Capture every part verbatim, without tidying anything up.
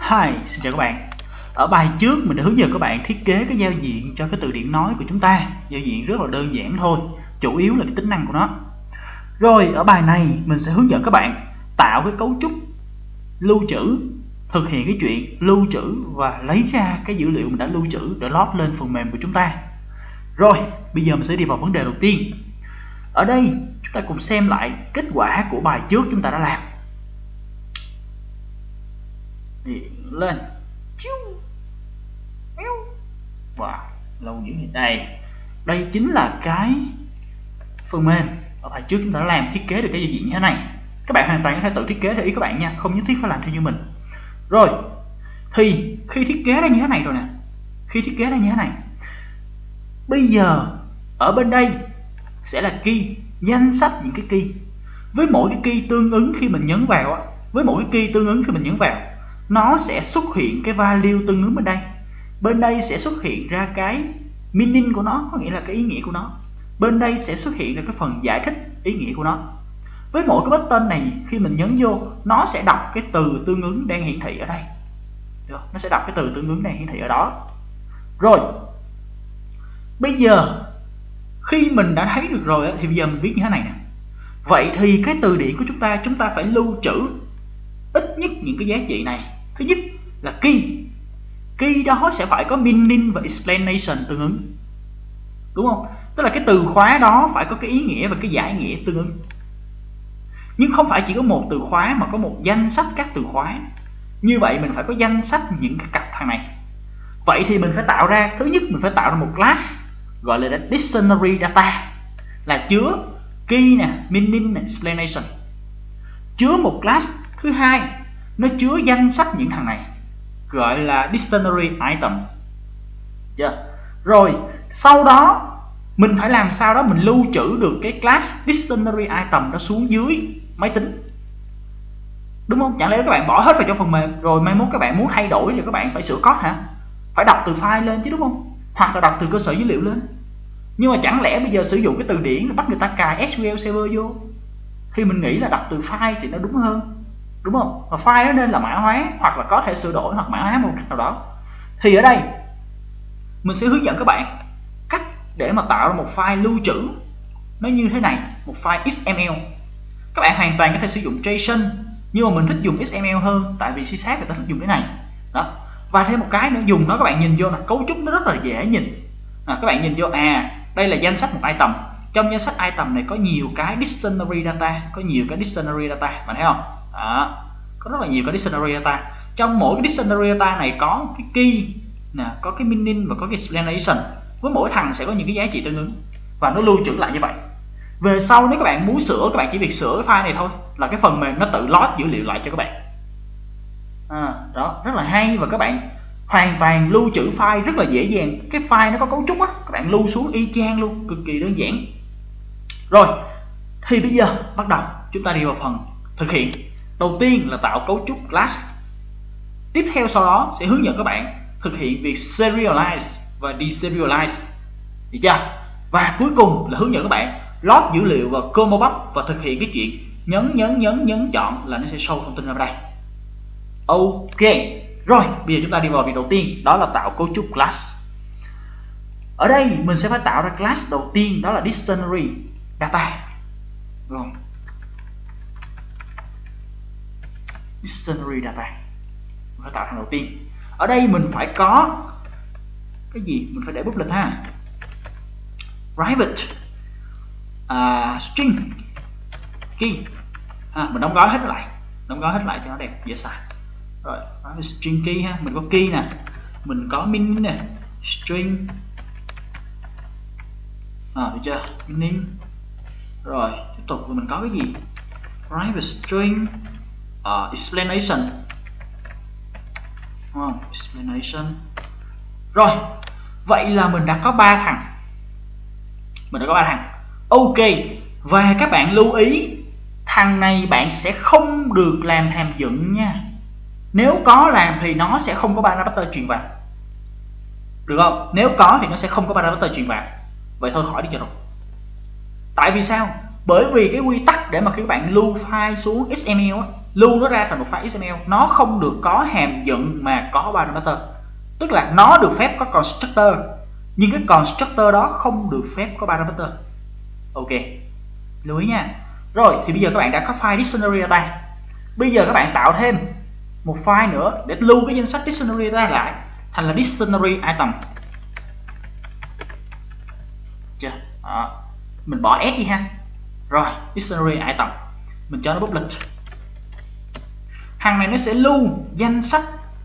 Hi, xin chào các bạn. Ở bài trước mình đã hướng dẫn các bạn thiết kế cái giao diện cho cái từ điển nói của chúng ta. Giao diện rất là đơn giản thôi, chủ yếu là cái tính năng của nó. Rồi ở bài này mình sẽ hướng dẫn các bạn tạo cái cấu trúc lưu trữ, thực hiện cái chuyện lưu trữ và lấy ra cái dữ liệu mình đã lưu trữ để load lên phần mềm của chúng ta. Rồi, bây giờ mình sẽ đi vào vấn đề đầu tiên. Ở đây chúng ta cùng xem lại kết quả của bài trước chúng ta đã làm. Lên wow, lâu dữ vậy. Đây đây chính là cái phần mềm ở bài trước chúng ta đã làm, thiết kế được cái giao diện như thế này. Các bạn hoàn toàn có thể tự thiết kế theo ý các bạn nha, không nhất thiết phải làm theo như mình. Rồi thì khi thiết kế ra như thế này rồi nè, khi thiết kế ra như thế này, bây giờ ở bên đây sẽ là key, danh sách những cái key. Với mỗi cái key tương ứng khi mình nhấn vào, với mỗi cái key tương ứng khi mình nhấn vào, nó sẽ xuất hiện cái value tương ứng bên đây. Bên đây sẽ xuất hiện ra cái meaning của nó, có nghĩa là cái ý nghĩa của nó. Bên đây sẽ xuất hiện ra cái phần giải thích ý nghĩa của nó. Với mỗi cái button này khi mình nhấn vô, nó sẽ đọc cái từ tương ứng đang hiển thị ở đây. Được, nó sẽ đọc cái từ tương ứng đang hiển thị ở đó. Rồi bây giờ khi mình đã thấy được rồi thì bây giờ mình viết như thế này nè. Vậy thì cái từ điển của chúng ta, chúng ta phải lưu trữ ít nhất những cái giá trị này. Thứ nhất là key. Key đó sẽ phải có meaning và explanation tương ứng, đúng không? Tức là cái từ khóa đó phải có cái ý nghĩa và cái giải nghĩa tương ứng. Nhưng không phải chỉ có một từ khóa mà có một danh sách các từ khóa. Như vậy mình phải có danh sách những cái cặp thằng này. Vậy thì mình phải tạo ra, thứ nhất mình phải tạo ra một class gọi là dictionary data, là chứa key nè, meaning nè, explanation. Chứa một class thứ hai, nó chứa danh sách những thằng này, gọi là dictionary items. Yeah. Rồi sau đó mình phải làm sao đó mình lưu trữ được cái class dictionary item đó xuống dưới máy tính, đúng không? Chẳng lẽ các bạn bỏ hết vào trong phần mềm rồi mai mốt các bạn muốn thay đổi thì các bạn phải sửa code hả? Phải đọc từ file lên chứ, đúng không? Hoặc là đọc từ cơ sở dữ liệu lên. Nhưng mà chẳng lẽ bây giờ sử dụng cái từ điển bắt người ta cài ét quy eo server vô, thì mình nghĩ là đọc từ file thì nó đúng hơn, đúng không? Và file nó nên là mã hóa, hoặc là có thể sửa đổi hoặc mã hóa một cách nào đó. Thì ở đây mình sẽ hướng dẫn các bạn cách để mà tạo ra một file lưu trữ nó như thế này, một file ích em lờ. Các bạn hoàn toàn có thể sử dụng JSON, nhưng mà mình thích dùng ích em lờ hơn, tại vì C# người ta thích dùng cái này đó. Và thêm một cái nữa, dùng nó các bạn nhìn vô là cấu trúc nó rất là dễ nhìn. À, các bạn nhìn vô, à đây là danh sách một item. Trong danh sách item này có nhiều cái dictionary data, có nhiều cái dictionary data, bạn thấy không? Đó, có rất là nhiều cái dictionary data. Trong mỗi cái dictionary data này có cái key nè, có cái meaning và có cái explanation. Với mỗi thằng sẽ có những cái giá trị tương ứng và nó lưu trữ lại như vậy. Về sau nếu các bạn muốn sửa, các bạn chỉ việc sửa cái file này thôi, là cái phần mềm nó tự load dữ liệu lại cho các bạn. À, đó, rất là hay. Và các bạn hoàn toàn lưu trữ file rất là dễ dàng. Cái file nó có cấu trúc á, các bạn lưu xuống y chang luôn, cực kỳ đơn giản. Rồi thì bây giờ bắt đầu chúng ta đi vào phần thực hiện. Đầu tiên là tạo cấu trúc class. Tiếp theo sau đó sẽ hướng dẫn các bạn thực hiện việc serialize và deserialize, được chưa? Và cuối cùng là hướng dẫn các bạn load dữ liệu vào combo box và thực hiện cái chuyện nhấn nhấn nhấn nhấn chọn là nó sẽ show thông tin ra đây. Ok, rồi bây giờ chúng ta đi vào việc đầu tiên, đó là tạo cấu trúc class. Ở đây mình sẽ phải tạo ra class đầu tiên, đó là dictionary data. Rồi, dictionary data mình phải tạo thành đầu tiên. Ở đây mình phải có cái gì, mình phải để bút lịch ha. Private uh, string key, à, mình đóng gói hết lại, đóng gói hết lại cho nó đẹp dễ xài. Rồi private string key ha, mình có key nè, mình có meaning nè, string, à, được chưa, meaning. Rồi tiếp tục mình có cái gì, private string uh, explanation, đúng không? Explanation. Rồi vậy là mình đã có ba thằng, mình đã có ba thằng. Ok, và các bạn lưu ý thằng này bạn sẽ không được làm hàm dựng nha. Nếu có làm thì nó sẽ không có parameter truyền vào, được không? Nếu có thì nó sẽ không có parameter truyền vào. Vậy thôi khỏi đi cho rồi. Tại vì sao? Bởi vì cái quy tắc để mà khi các bạn lưu file xuống ích em lờ, lưu nó ra thành một file ích em lờ, nó không được có hàm dựng mà có parameter. Tức là nó được phép có constructor, nhưng cái constructor đó không được phép có parameter. Ok, lưu ý nha. Rồi thì bây giờ các bạn đã có file dictionary data. Bây giờ các bạn tạo thêm một file nữa để lưu cái danh sách dictionary data lại thành là dictionary item. Chưa? Đó. Mình bỏ s đi ha. Rồi, dictionary item. Mình cho nó public. Thằng này nó sẽ lưu danh sách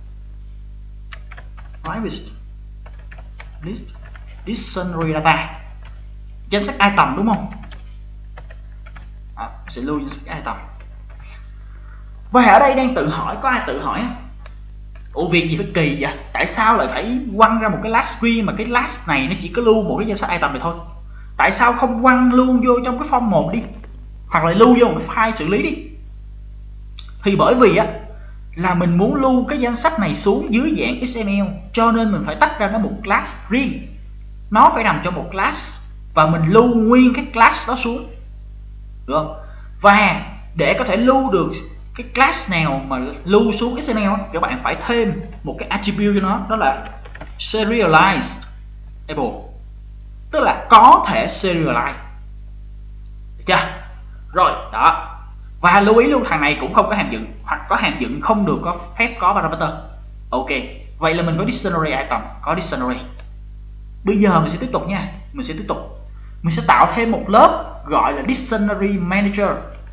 private list dictionary data, danh sách item đúng không? À, sẽ lưu danh sách item. Và ở đây đang tự hỏi, có ai tự hỏi ủa việc gì phải kỳ vậy? Tại sao lại phải quăng ra một cái last tree mà cái last này nó chỉ có lưu một cái danh sách item này thôi? Tại sao không quăng luôn vô trong cái form một đi, hoặc là lưu vô một cái file xử lý đi? Thì bởi vì á là mình muốn lưu cái danh sách này xuống dưới dạng ích em lờ, cho nên mình phải tách ra nó một class riêng. Nó phải nằm trong một class và mình lưu nguyên cái class đó xuống, được không? Và để có thể lưu được cái class nào mà lưu xuống ích em lờ, các bạn phải thêm một cái attribute cho nó, đó là serialized able, tức là có thể serialize. Được chưa? Rồi đó. Và lưu ý luôn, thằng này cũng không có hàm dựng, hoặc có hàm dựng không được có phép có parameter. Ok, vậy là mình có dictionary item, có dictionary. Bây giờ mình sẽ tiếp tục nha, mình sẽ tiếp tục mình sẽ tạo thêm một lớp gọi là dictionary manager,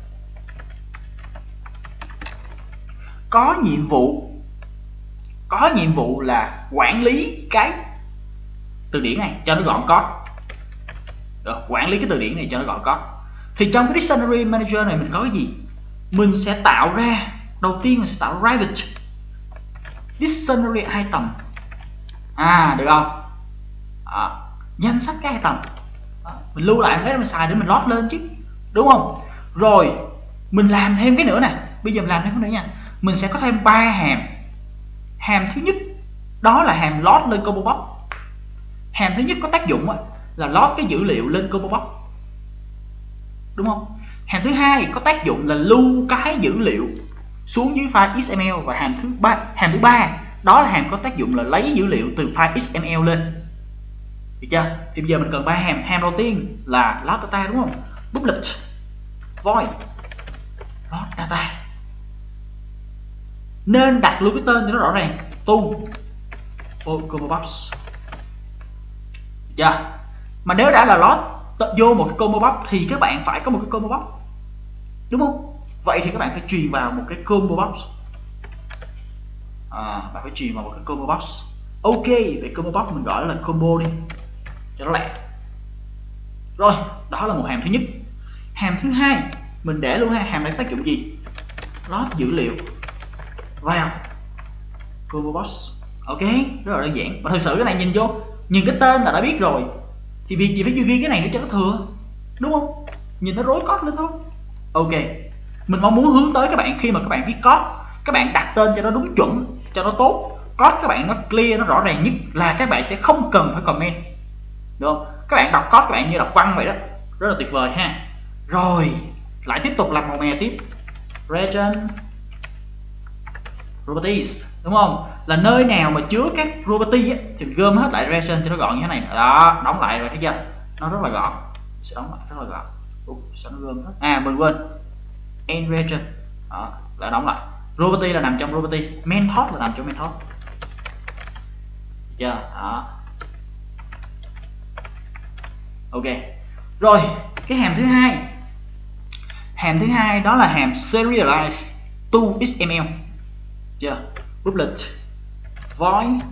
có nhiệm vụ có nhiệm vụ là quản lý cái từ điển này cho nó gọn code. Được, quản lý cái từ điển này cho nó gọn code. Thì trong cái dictionary manager này mình có cái gì? Mình sẽ tạo ra, đầu tiên mình sẽ tạo private dictionary item. À, được không? À, danh sách cái item. À, mình lưu lại để mình xài để mình load lên chứ, đúng không? Rồi mình làm thêm cái nữa nè. Bây giờ mình làm thêm cái nữa nha. Mình sẽ có thêm ba hàm. Hàm thứ nhất đó là hàm load lên combo box. Hàm thứ nhất có tác dụng là load cái dữ liệu lên combo box, đúng không? Hàm thứ hai có tác dụng là lưu cái dữ liệu xuống dưới file ích em lờ, và hàm thứ ba hàm thứ ba đó là hàm có tác dụng là lấy dữ liệu từ file ích em lờ lên. Được chưa? Thì bây giờ mình cần ba hàm. Hàm đầu tiên là load data, đúng không? Public void load data, nên đặt luôn cái tên cho nó rõ ràng, tu combo box. Được chưa? Mà nếu đã là load vô một cái combo box thì các bạn phải có một cái combo box, đúng không? Vậy thì các bạn phải truyền vào một cái combo box. À, bạn phải truyền vào một cái combo box. Ok, vậy combo box mình gọi là combo đi cho nó lẹ. Rồi, đó là một hàm thứ nhất. Hàm thứ hai mình để luôn ha, hàm này tác dụng gì? Load dữ liệu vào combo box. Ok, rất là đơn giản. Và thực sự cái này nhìn vô, nhìn cái tên là đã biết rồi, thì việc gì phải ghi cái này nữa cho nó thừa, đúng không? Nhìn nó rối code lên thôi. Ok, mình mong muốn hướng tới các bạn khi mà các bạn viết code, các bạn đặt tên cho nó đúng chuẩn, cho nó tốt, code các bạn nó clear, nó rõ ràng nhất là các bạn sẽ không cần phải comment, được không? Các bạn đọc code các bạn như đọc văn vậy đó, rất là tuyệt vời ha. Rồi lại tiếp tục làm màu mè tiếp. Region properties, đúng không? Là nơi nào mà chứa các property ấy, thì mình gom hết lại region cho nó gọn như thế này. Đó, đóng lại rồi, thấy chưa? Nó rất là gọn. Mình sẽ đóng lại rất là gọn. Ủa, sao nó gom hết? À, mình quên. End region. Đó, lại đóng lại. Property là nằm trong property, method là nằm trong method. Được chưa? Đó. Ok. Rồi, cái hàm thứ hai. Hàm thứ hai đó là hàm serialize to ích em lờ. Chưa? Public void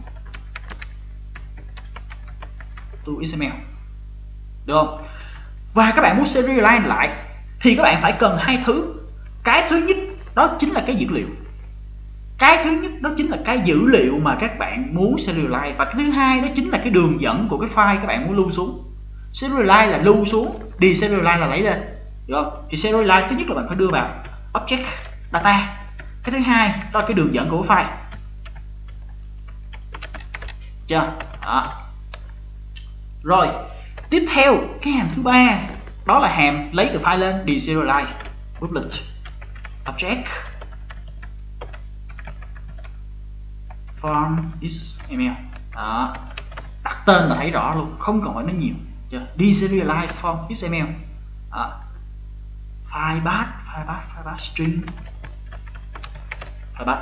to ích em lờ. Được không? Và các bạn muốn serialize lại thì các bạn phải cần hai thứ. Cái thứ nhất đó chính là cái dữ liệu. Cái thứ nhất đó chính là cái dữ liệu mà các bạn muốn serialize, và cái thứ hai đó chính là cái đường dẫn của cái file các bạn muốn lưu xuống. Serialize là lưu xuống, deserialize là lấy lên, được không? Thì serialize thứ nhất là bạn phải đưa vào object data, cái thứ hai đó là cái đường dẫn của cái file. Chưa? Đó. Rồi tiếp theo cái hàm thứ ba đó là hàm lấy từ file lên, deserialize public object from xml. Đó, đặt tên là thấy rõ luôn, không cần phải nói nhiều. Deserialize from xml. Đó. File path, file path, file path string, file path.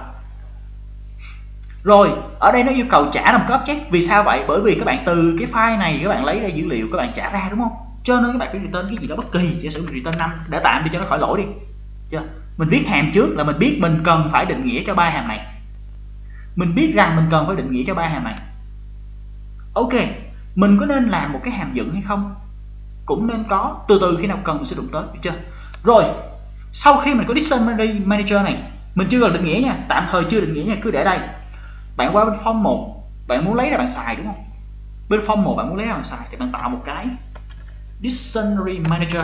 Rồi, ở đây nó yêu cầu trả ra một cái object. Vì sao vậy? Bởi vì các bạn từ cái file này các bạn lấy ra dữ liệu, các bạn trả ra, đúng không? Cho nên các bạn phải return cái gì đó bất kỳ, giả sử mình return năm để tạm đi cho nó khỏi lỗi đi. Chưa? Mình viết hàm trước là mình biết mình cần phải định nghĩa cho ba hàm này. Mình biết rằng mình cần phải định nghĩa cho ba hàm này. Ok, mình có nên làm một cái hàm dựng hay không? Cũng nên có, từ từ khi nào cần mình sẽ đụng tới, được chưa? Rồi, sau khi mình có Dictionary Manager này, mình chưa cần định nghĩa nha, tạm thời chưa định nghĩa nha, cứ để đây. Bạn qua bên form một, bạn muốn lấy ra bạn xài đúng không? Bên form một bạn muốn lấy ra bạn xài thì bạn tạo một cái Dictionary Manager.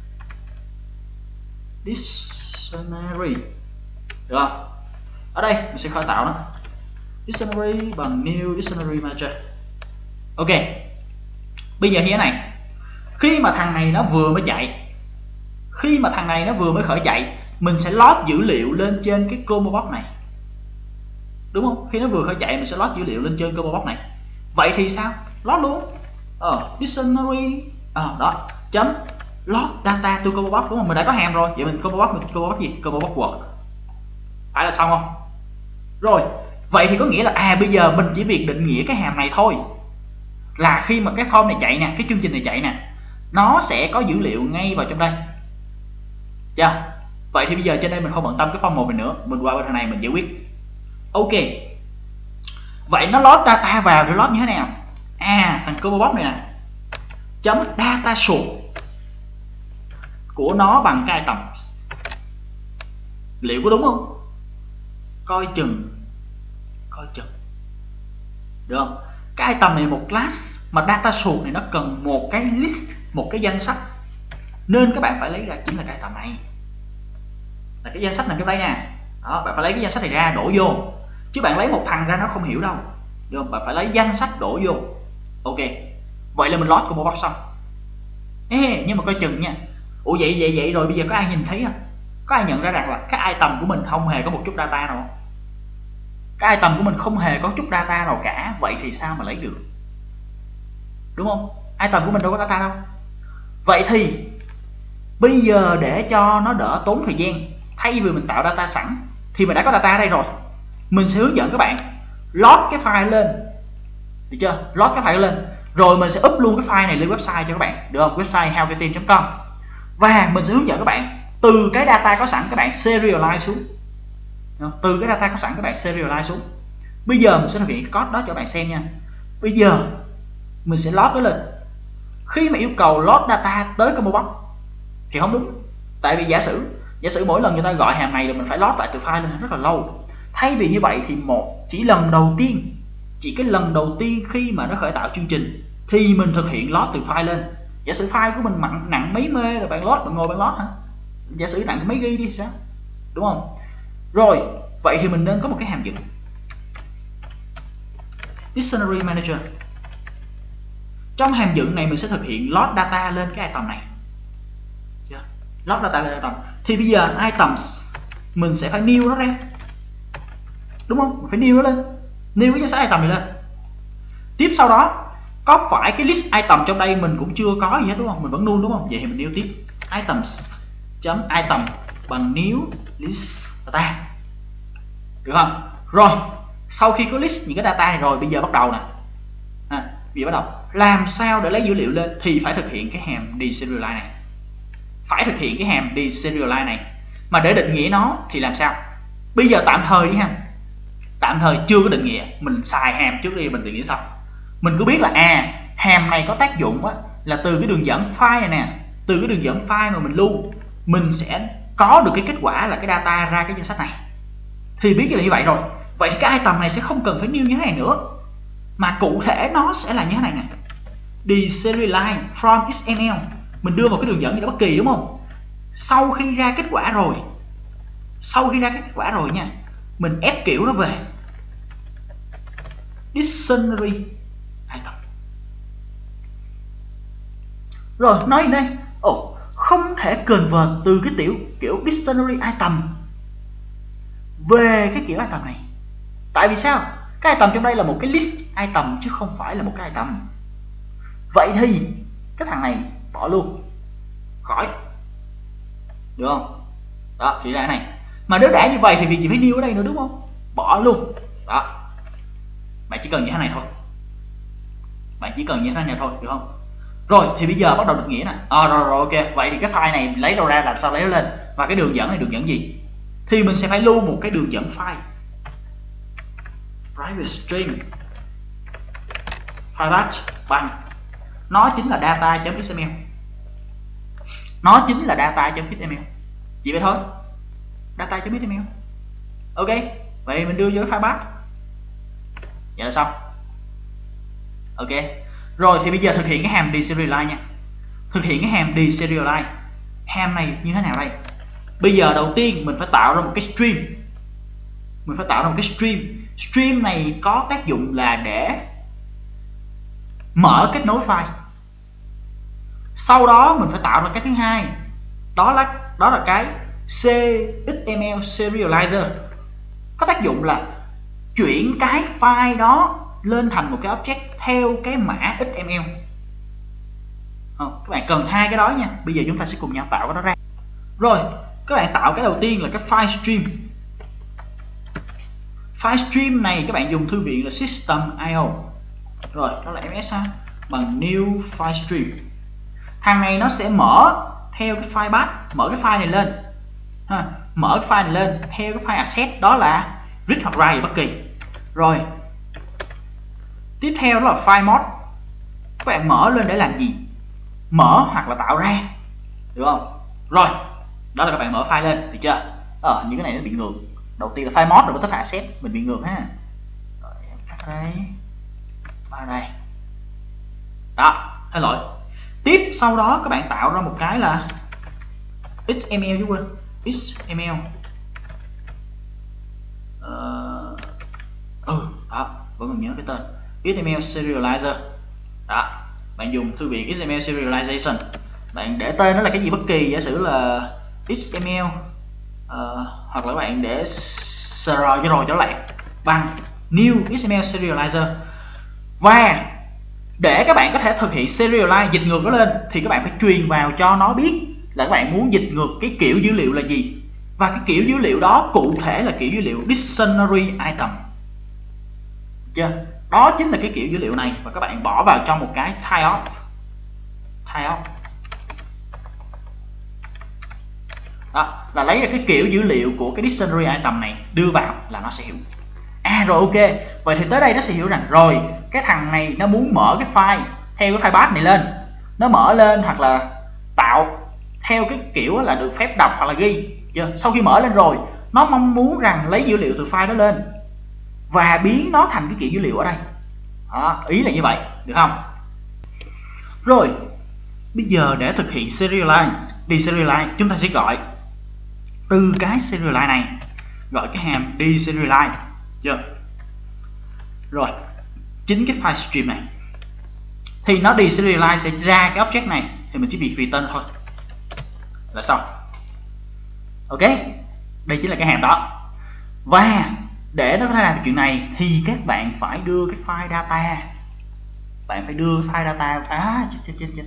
Dictionary. Được không? Ở đây mình sẽ khởi tạo nó. Dictionary bằng new Dictionary Manager. Ok. Bây giờ như thế này. Khi mà thằng này nó vừa mới chạy, khi mà thằng này nó vừa mới khởi chạy, mình sẽ load dữ liệu lên trên cái combo box này. Đúng không? Khi nó vừa khởi chạy mình sẽ load dữ liệu lên trên combo box này. Vậy thì sao? Load luôn. Ờ, dictionary ờ đó, chấm load data to combo box, đúng không? Mình đã có hàm rồi. Vậy mình combo box mình combo box gì? Combo box word. Phải là xong không? Rồi, vậy thì có nghĩa là à bây giờ mình chỉ việc định nghĩa cái hàm này thôi. Là khi mà cái form này chạy nè, cái chương trình này chạy nè, nó sẽ có dữ liệu ngay vào trong đây. Chưa? Vậy thì bây giờ trên đây mình không bận tâm cái form một này nữa, mình qua bên thằng này mình giải quyết. Ok. Vậy nó load data vào để load như thế nào? À, thằng combo box này nè. Chấm data source của nó bằng cái item. Liệu có đúng không? Coi chừng. Coi chừng. Được không? Cái item này một class mà data source này nó cần một cái list, một cái danh sách. Nên các bạn phải lấy ra chính là cái item này. Là cái danh sách này cái đây nè. Đó, bạn phải lấy cái danh sách này ra đổ vô. Chứ bạn lấy một thằng ra nó không hiểu đâu. Được không? Bạn phải lấy danh sách đổ vô. Ok. Vậy là mình load combo box xong. Ê, nhưng mà coi chừng nha. Ủa vậy vậy vậy rồi bây giờ có ai nhìn thấy không? Có ai nhận ra rằng là cái item của mình không hề có một chút data nào? Cái item của mình không hề có chút data nào cả. Vậy thì sao mà lấy được? Đúng không? Item của mình đâu có data đâu. Vậy thì bây giờ để cho nó đỡ tốn thời gian, thay vì mình tạo data sẵn thì mình đã có data ở đây rồi. Mình sẽ hướng dẫn các bạn load cái file lên. Được chưa? Load cái file lên. Rồi mình sẽ up luôn cái file này lên website cho các bạn. Được không? Website helpyteam chấm com. Và mình sẽ hướng dẫn các bạn từ cái data có sẵn các bạn serialize xuống. Từ cái data có sẵn các bạn serialize xuống. Bây giờ mình sẽ thực hiện cái code đó cho các bạn xem nha. Bây giờ mình sẽ load nó lên. Khi mà yêu cầu load data tới combo box thì không đúng. Tại vì giả sử giả sử mỗi lần người ta gọi hàm này là mình phải load lại từ file lên rất là lâu. Thay vì như vậy thì một chỉ lần đầu tiên, chỉ cái lần đầu tiên khi mà nó khởi tạo chương trình thì mình thực hiện load từ file lên. Giả sử file của mình nặng, nặng mấy mê rồi bạn load, bạn ngồi bạn load hả? Giả sử nặng mấy ghi đi sao? Đúng không? Rồi, vậy thì mình nên có một cái hàm dựng Dictionary Manager. Trong hàm dựng này mình sẽ thực hiện load data lên cái item này. Load data lên item. Thì bây giờ items mình sẽ phải new nó ra. Đúng không? Mình phải new nó lên. New cái danh sách item này lên. Tiếp sau đó có phải cái list item trong đây mình cũng chưa có gì hết đúng không? Mình vẫn null đúng không? Vậy thì mình new tiếp items chấm item bằng new list data. Được không? Rồi, sau khi có list những cái data này rồi, bây giờ bắt đầu nè. À, bây giờ bắt đầu làm sao để lấy dữ liệu lên thì phải thực hiện cái hàm deserialize này. Phải thực hiện cái hàm deserialize này. Mà để định nghĩa nó thì làm sao? Bây giờ tạm thời đi ha. Tạm thời chưa có định nghĩa, mình xài hàm trước đi mình định nghĩa sau. Mình cứ biết là à, hàm này có tác dụng á, là từ cái đường dẫn file này nè, từ cái đường dẫn file mà mình lưu, mình sẽ có được cái kết quả là cái data ra cái danh sách này. Thì biết là như vậy rồi. Vậy thì cái item này sẽ không cần phải new như thế này nữa, mà cụ thể nó sẽ là như thế này nè. Deserialize from ích em lờ. Mình đưa vào cái đường dẫn gì đó bất kỳ đúng không? Sau khi ra kết quả rồi, sau khi ra kết quả rồi nha, mình ép kiểu nó về dictionary item. Rồi nói gì đây? Ồ, không thể convert từ cái tiểu kiểu dictionary item về cái kiểu item này. Tại vì sao? Cái item trong đây là một cái list item chứ không phải là một cái item. Vậy thì cái thằng này bỏ luôn, khỏi, được không? Đó, thì ra này. Mà nếu đã như vậy thì việc gì phải new ở đây nữa đúng không? Bỏ luôn. Đó. Bạn chỉ cần như thế này thôi. Bạn chỉ cần như thế này thôi, được không? Rồi thì bây giờ bắt đầu được nghĩa nè. À, rồi rồi ok. Vậy thì cái file này lấy đâu ra, làm sao lấy nó lên? Và cái đường dẫn này đường dẫn gì? Thì mình sẽ phải lưu một cái đường dẫn file. Private string file path bằng, nó chính là data.xml. Nó chính là data.xml. Chỉ vậy thôi. Data.xml. Ok. Vậy mình đưa vô cái file path. Vậy là xong. Ok. Rồi thì bây giờ thực hiện cái hàm deserialize nha. Thực hiện cái hàm deserialize. Hàm này như thế nào đây? Bây giờ đầu tiên mình phải tạo ra một cái stream. Mình phải tạo ra một cái stream. Stream này có tác dụng là để mở kết nối file. Sau đó mình phải tạo ra cái thứ hai. Đó là đó là cái xml serializer. Có tác dụng là chuyển cái file đó lên thành một cái object theo cái mã ích em lờ. Không, các bạn cần hai cái đó nha. Bây giờ chúng ta sẽ cùng nhau tạo cái đó ra. Rồi, các bạn tạo cái đầu tiên là cái file stream. File stream này các bạn dùng thư viện là system i o. Rồi, đó là ms ha, bằng new file stream. Thằng này nó sẽ mở theo cái file path, mở cái file này lên. Ha, mở cái file này lên theo cái file asset, đó là read hoặc write bất kỳ. Rồi. Tiếp theo đó là file mod. Các bạn mở lên để làm gì? Mở hoặc là tạo ra, được không? Rồi, đó là các bạn mở file lên, được chưa? Ờ, những cái này nó bị ngược. Đầu tiên là file mod rồi mới tới file asset, mình bị ngược ha. Rồi, cắt đây, vào đây. Đó, thay lỗi. Tiếp sau đó các bạn tạo ra một cái là ích em lờ chứ quên, ích em lờ. Ờ, ừ, đó, vẫn còn nhớ cái tên. ích em lờ serializer. Đó, bạn dùng thư viện ích em lờ serialization. Bạn để tên nó là cái gì bất kỳ, giả sử là ích em lờ uh, hoặc là các bạn để sr cho rồi cho lẹ bằng new ích em lờ serializer. Và để các bạn có thể thực hiện serialize, dịch ngược nó lên, thì các bạn phải truyền vào cho nó biết là các bạn muốn dịch ngược cái kiểu dữ liệu là gì. Và cái kiểu dữ liệu đó cụ thể là kiểu dữ liệu dictionary item. Được chưa? Đó chính là cái kiểu dữ liệu này, và các bạn bỏ vào trong một cái tie off. Tie off. Đó, là lấy ra cái kiểu dữ liệu của cái dictionary item này đưa vào là nó sẽ hiểu. À rồi ok, vậy thì tới đây nó sẽ hiểu rằng rồi cái thằng này nó muốn mở cái file theo cái file path này lên, nó mở lên hoặc là tạo theo cái kiểu là được phép đọc hoặc là ghi. Chưa? Sau khi mở lên rồi, nó mong muốn rằng lấy dữ liệu từ file đó lên và biến nó thành cái kiểu dữ liệu ở đây. Đó, ý là như vậy, được không? Rồi, bây giờ để thực hiện serialize, deserialize, chúng ta sẽ gọi từ cái serialize này, gọi cái hàm deserialize. Chưa? Rồi, chính cái file stream này thì nó deserialize sẽ ra cái object này, thì mình chỉ việc return thôi là xong. Ok, đây chính là cái hàm đó. Và để nó có thể làm được chuyện này thì các bạn phải đưa cái file data, bạn phải đưa file data à chết chết chết chết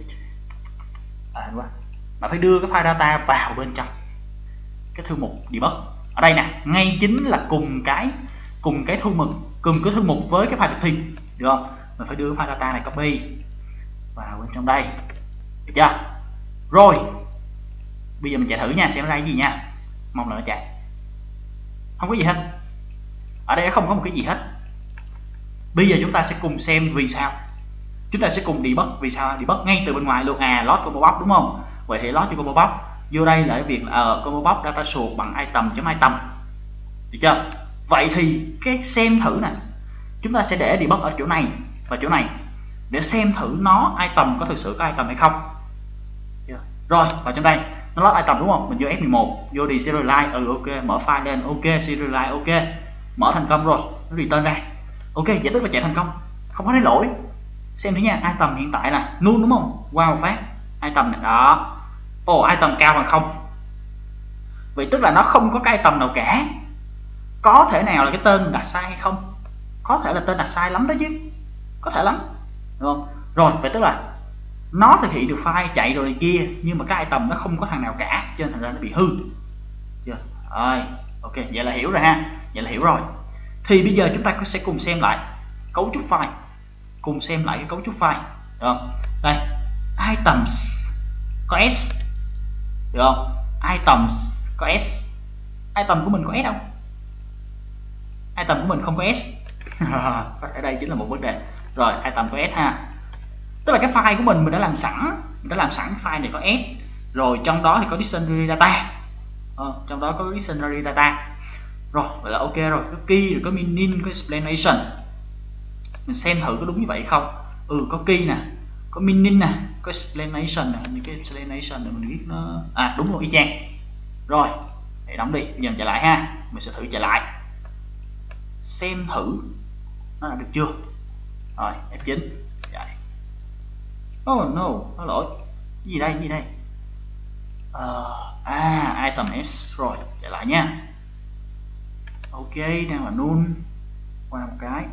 à, quá. Bạn phải đưa cái file data vào bên trong cái thư mục debug ở đây nè, ngay chính là cùng cái cùng cái thư mục cùng cái thư mục với cái file thực thi, được không? Mình phải đưa cái file data này copy vào bên trong đây, được chưa? Rồi bây giờ mình chạy thử nha, xem nó ra cái gì nha. Mong là nó chạy. Không có gì hết. Ở đây không có một cái gì hết. Bây giờ chúng ta sẽ cùng xem vì sao. Chúng ta sẽ cùng debug vì sao, debug ngay từ bên ngoài luôn. À, load combo box đúng không? Vậy thì load cho combo box. Vô đây là cái việc là uh, combo box data source bằng item.item. Được chưa? Vậy thì cái xem thử nè. Chúng ta sẽ để debug ở chỗ này và chỗ này để xem thử nó item có thực sự có item hay không. Rồi, vào trong đây nó load item đúng không? Mình vô F mười một, vô đi serialize, ừ ok, mở file lên, ok, serialize, ok, mở thành công rồi, nó return ra. Ok, vậy tức là chạy thành công, không có thấy lỗi. Xem thử nha, item hiện tại là null đúng không? Qua một phát, item này đó, ồ, oh, item cao bằng không. Vậy tức là nó không có cái item nào cả. Có thể nào là cái tên đặt sai hay không? Có có thể là tên là sai lắm đó chứ, có thể lắm, đúng không? Rồi vậy tức là nó thực hiện được file chạy rồi này kia, nhưng mà cái item nó không có thằng nào cả, cho nên thành ra nó bị hư. Chưa? Rồi, ok, vậy là hiểu rồi ha, vậy là hiểu rồi. Thì bây giờ chúng ta sẽ cùng xem lại cấu trúc file, cùng xem lại cái cấu trúc file, được không? Đây, items có s, được không? Items có s, item của mình có s đâu? Item của mình không có s. Ở đây chính là một vấn đề. Rồi, item có s ha. Tức là cái file của mình mình đã làm sẵn, mình đã làm sẵn file này có s. Rồi trong đó thì có dictionary data. Ờ, trong đó có dictionary data. Rồi, vậy là ok rồi, có key, rồi có meaning, có explanation. Mình xem thử có đúng như vậy không? Ừ, có key nè, có meaning nè, có explanation nè, những cái explanation này mình viết nó à đúng rồi, y chang. Rồi, để đóng đi, bây giờ mình chạy lại ha, mình sẽ thử chạy lại. Xem thử nó đã được chưa. Rồi, F chín chạy. Oh no, nó lỗi. Cái gì đây, cái gì đây? Uh, à, item s. Rồi, chạy lại nha. Ok, đang là null. Qua một cái.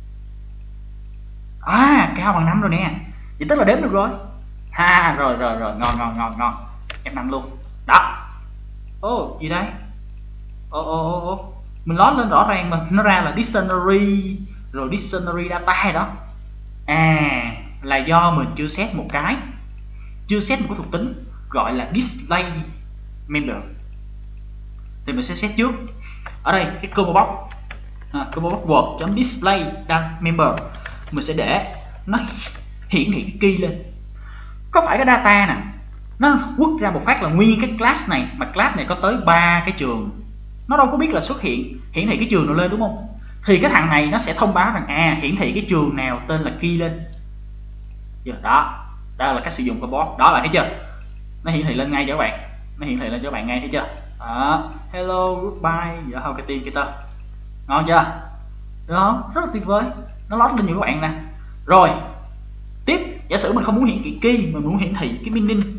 À, cao bằng năm rồi nè. Vậy tức là đếm được rồi. Ha, rồi rồi rồi, ngon ngon ngon ngon. F năm luôn. Đó. Ô, oh, gì đây? Ô ô ô ô. Mình lót lên rõ ràng mà nó ra là dictionary rồi dictionary data đó. À, là do mình chưa set một cái, chưa set một cái thuộc tính gọi là display member. Thì mình sẽ set trước. Ở đây cái combo box, à, combo box word display data member, mình sẽ để nó hiển thị cái key lên. Có phải cái data nè, nó quất ra một phát là nguyên cái class này, mà class này có tới ba cái trường, nó đâu có biết là xuất hiện hiển thị cái trường nào lên, đúng không? Thì cái thằng này nó sẽ thông báo rằng à hiển thị cái trường nào tên là key lên. Giờ đó, đó là cách sử dụng combo box. Đó là thấy chưa? Nó hiển thị lên ngay cho các bạn, nó hiển thị lên cho các bạn ngay, thấy chưa? Đó, hello goodbye, giờ how cái tiên kita, ngon chưa? Được không? Rất là tuyệt vời, nó lót lên cho các bạn nè. Rồi tiếp, giả sử mình không muốn hiển thị key, mình muốn hiển thị cái meaning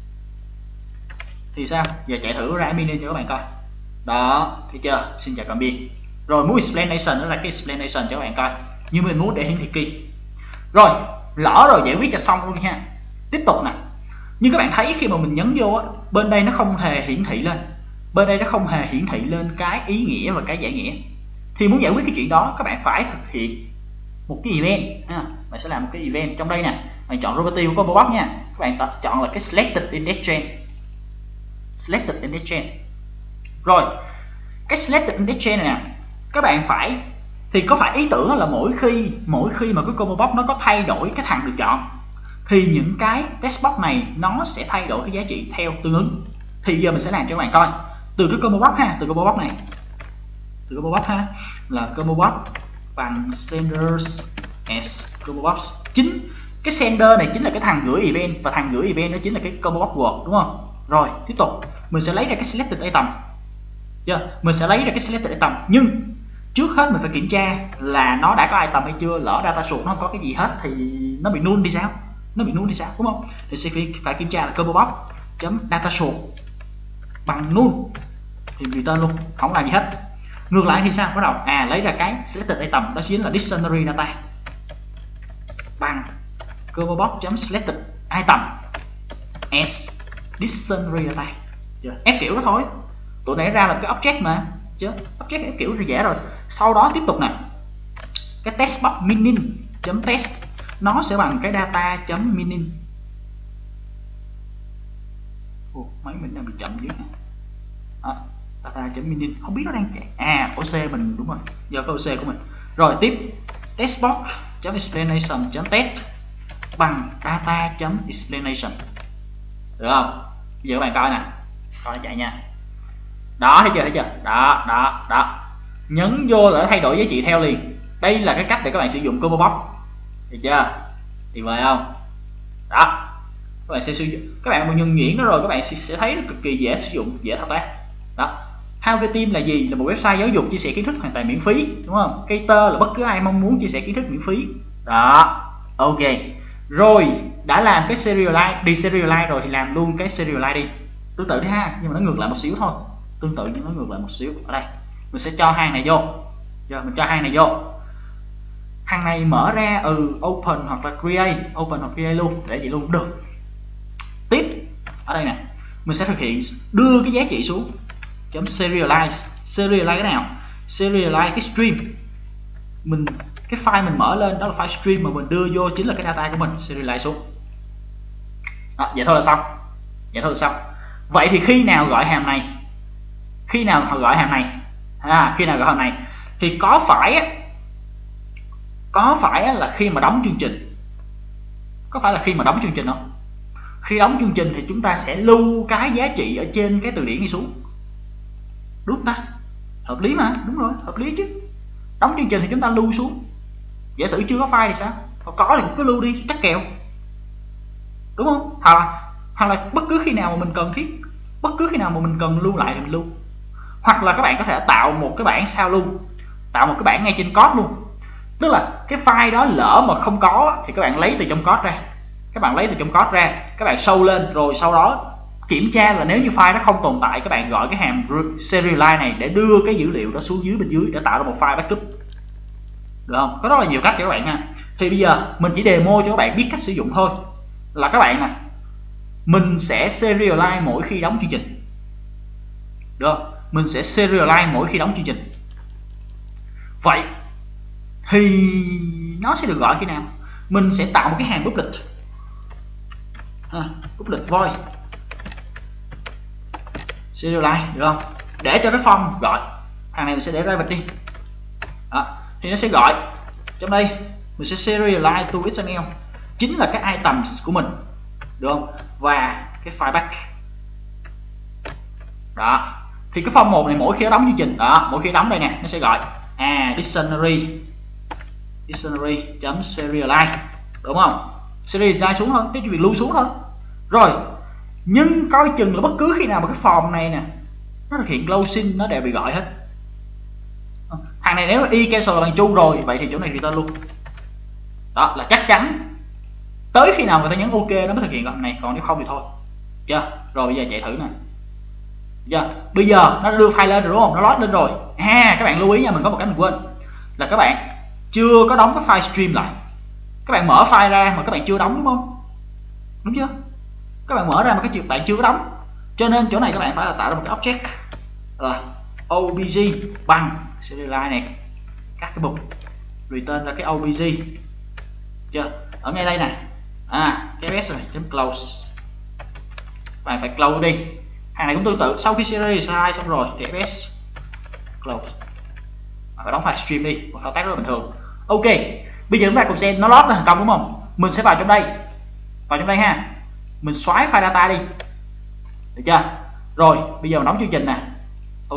thì sao? Giờ chạy thử ra meaning cho các bạn coi. Đó, thấy chưa? Xin chào tạm biệt. Rồi muốn explanation, nó là cái explanation cho các bạn coi, nhưng mình muốn để hiển thị key. Rồi lỡ rồi, giải quyết cho xong luôn nha. Tiếp tục nè, như các bạn thấy khi mà mình nhấn vô á, bên đây nó không hề hiển thị lên, bên đây nó không hề hiển thị lên cái ý nghĩa và cái giải nghĩa. Thì muốn giải quyết cái chuyện đó, các bạn phải thực hiện một cái event ha. Bạn sẽ làm một cái event trong đây nè, bạn chọn property của combo box nha, các bạn chọn là cái selected index chain, selected index chain. Rồi cái selected index chain này nè, các bạn phải, thì có phải ý tưởng là mỗi khi mỗi khi mà cái combo box nó có thay đổi cái thằng được chọn, thì những cái text box này nó sẽ thay đổi cái giá trị theo tương ứng. Thì giờ mình sẽ làm cho các bạn coi từ cái combo box ha, từ combo box này, từ combo box ha, là combo box bằng senders as combo box. Chính cái sender này chính là cái thằng gửi event, và thằng gửi event đó chính là cái combo box word, đúng không? Rồi tiếp tục mình sẽ lấy ra cái selected item, chưa? Mình sẽ lấy ra cái selected item, nhưng trước hết mình phải kiểm tra là nó đã có item hay chưa. Lỡ data source nó không có cái gì hết thì nó bị null đi sao? Nó bị null đi sao, đúng không? Thì sẽ phải kiểm tra là combo box chấm data source bằng null thì bị tên luôn, không làm gì hết. Ngược lại thì sao? Bắt đầu à lấy ra cái selected item, đó chính là dictionary data bằng combo box chấm selected item as dictionary data. Chưa? Ép kiểu đó thôi, tụi này ra là cái object mà, chứ object ép kiểu thì dễ rồi. Sau đó tiếp tục nè, cái text box meaning chấm text nó sẽ bằng cái data chấm meaning. Ồ, máy mình đang bị chậm dưới nè. À, data chấm meaning không biết nó đang chạy à o c mình, đúng rồi, do có o c của mình. Rồi tiếp text box chấm explanation chấm text bằng data chấm explanation, được không? Bây giờ các bạn coi nè, coi nó chạy nha. Đó, thấy chưa, thấy chưa? Đó đó đó, nhấn vô là thay đổi giá trị theo liền. Đây là cái cách để các bạn sử dụng combo box, được chưa? Tuyệt vời không? Đó, các bạn sẽ sử dụng, các bạn mà nhuần nhuyễn nó rồi các bạn sẽ thấy nó cực kỳ dễ sử dụng, dễ thao tác. Đó, How Cái Team là gì? Là một website giáo dục chia sẻ kiến thức hoàn toàn miễn phí, đúng không? Cater là bất cứ ai mong muốn chia sẻ kiến thức miễn phí. Đó, ok. Rồi đã làm cái serialize, đi serialize rồi thì làm luôn cái serialize đi. Tương tự đấy ha, nhưng mà nó ngược lại một xíu thôi. Tương tự nhưng nó ngược lại một xíu. Ở đây mình sẽ cho hàng này vô, giờ mình cho hàng này vô. hàng này mở ra ừ open hoặc là create, open hoặc create luôn, để gì luôn cũng được. Tiếp ở đây nè, mình sẽ thực hiện đưa cái giá trị xuống, chấm serialize. Serialize cái nào? Serialize cái stream. Mình cái file mình mở lên đó là file stream mà mình đưa vô chính là cái data của mình, serialize xuống. Đó, vậy thôi là xong. Vậy thôi là xong. Vậy thì khi nào gọi hàm này? Khi nào họ gọi hàm này? À, khi nào gọi hàm này thì có phải có phải là khi mà đóng chương trình. Có phải là khi mà đóng chương trình không? Khi đóng chương trình thì chúng ta sẽ lưu cái giá trị ở trên cái từ điển này xuống, đúng không ta? Hợp lý mà, đúng rồi, hợp lý chứ. Đóng chương trình thì chúng ta lưu xuống. Giả sử chưa có file thì sao? Có thì cũng cứ lưu đi, chắc kèo, đúng không? Hoặc là, hoặc là bất cứ khi nào mà mình cần thiết, bất cứ khi nào mà mình cần lưu lại thì mình lưu. Hoặc là các bạn có thể tạo một cái bảng sao lưu, tạo một cái bảng ngay trên code luôn. Tức là cái file đó lỡ mà không có thì các bạn lấy từ trong code ra, các bạn lấy từ trong code ra, các bạn show lên, rồi sau đó kiểm tra là nếu như file đó không tồn tại, các bạn gọi cái hàm serialize này để đưa cái dữ liệu đó xuống dưới bên dưới để tạo ra một file backup, được không? Có rất là nhiều cách cho các bạn nha. Thì bây giờ mình chỉ demo cho các bạn biết cách sử dụng thôi. Là các bạn nè, mình sẽ serialize mỗi khi đóng chương trình, được không? Mình sẽ serialize mỗi khi đóng chương trình. Vậy thì nó sẽ được gọi khi nào? Mình sẽ tạo một cái hàm public, à, public void serialize, được không? Để cho cái form gọi. Hàng này mình sẽ để private đi. Đó, thì nó sẽ gọi trong đây, mình sẽ serialize to ích em lờ, chính là cái items của mình, được không? Và cái file back. Đó, thì cái form một này mỗi khi nó đóng chương trình, đó, mỗi khi đóng đây nè, nó sẽ gọi à dictionary dictionary chấm serialize, đúng không? Serialize xuống thôi, cái việc lưu xuống thôi. Rồi, nhưng coi chừng là bất cứ khi nào mà cái form này nè nó thực hiện closing nó đều bị gọi hết. Hàng này nếu mà y cancel bằng true rồi, vậy thì chỗ này return luôn. Đó là chắc chắn. Tới khi nào người ta nhấn ok nó mới thực hiện gọi này, còn nếu không thì thôi. Chưa? Rồi bây giờ chạy thử nè. Giờ bây giờ nó đưa file lên rồi đúng không? Nó load lên rồi. À, các bạn lưu ý nha, mình có một cái mình quên. Là các bạn chưa có đóng cái file stream lại. Các bạn mở file ra mà các bạn chưa đóng, đúng không? Đúng chưa? Các bạn mở ra mà cái chuyện bạn chưa có đóng. Cho nên chỗ này các bạn phải là tạo ra một cái object là obj bằng serialize này, cắt cái mục return ra cái obj. Chưa? Ở ngay đây nè. À, cái s này chấm close. Các bạn phải close đi. Hàng này cũng tương tự, sau khi serialize xong rồi thì fs close. Bạn phải đóng file stream đi, một thao tác rất là bình thường. Ok, bây giờ chúng ta cùng xem nó load thành công đúng không? Mình sẽ vào trong đây, vào trong đây ha, mình xóa file data đi, được chưa? Rồi bây giờ mình đóng chương trình nè. Ok,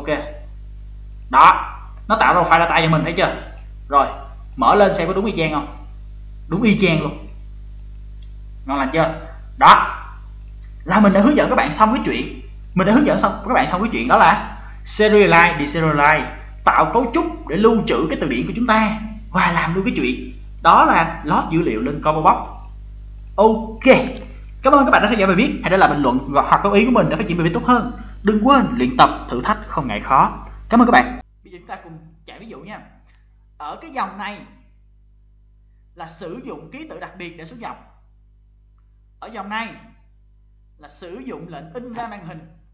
đó, nó tạo ra một file data cho mình, thấy chưa? Rồi mở lên xem có đúng y chang không? Đúng y chang luôn, ngon lành chưa? Đó là mình đã hướng dẫn các bạn xong cái chuyện mình đã hướng dẫn xong các bạn xong cái chuyện đó là serialize, deserialize, tạo cấu trúc để lưu trữ cái từ điển của chúng ta và làm luôn cái chuyện đó là load dữ liệu lên combo box. Ok, cảm ơn các bạn đã theo dõi bài viết. Hãy để lại bình luận hoặc góp ý của mình để phát triển bài viết tốt hơn. Đừng quên luyện tập, thử thách không ngại khó. Cảm ơn các bạn. Bây giờ chúng ta cùng chạy ví dụ nha. Ở cái dòng này là sử dụng ký tự đặc biệt để xuất dòng. Ở dòng này là sử dụng lệnh in ra màn hình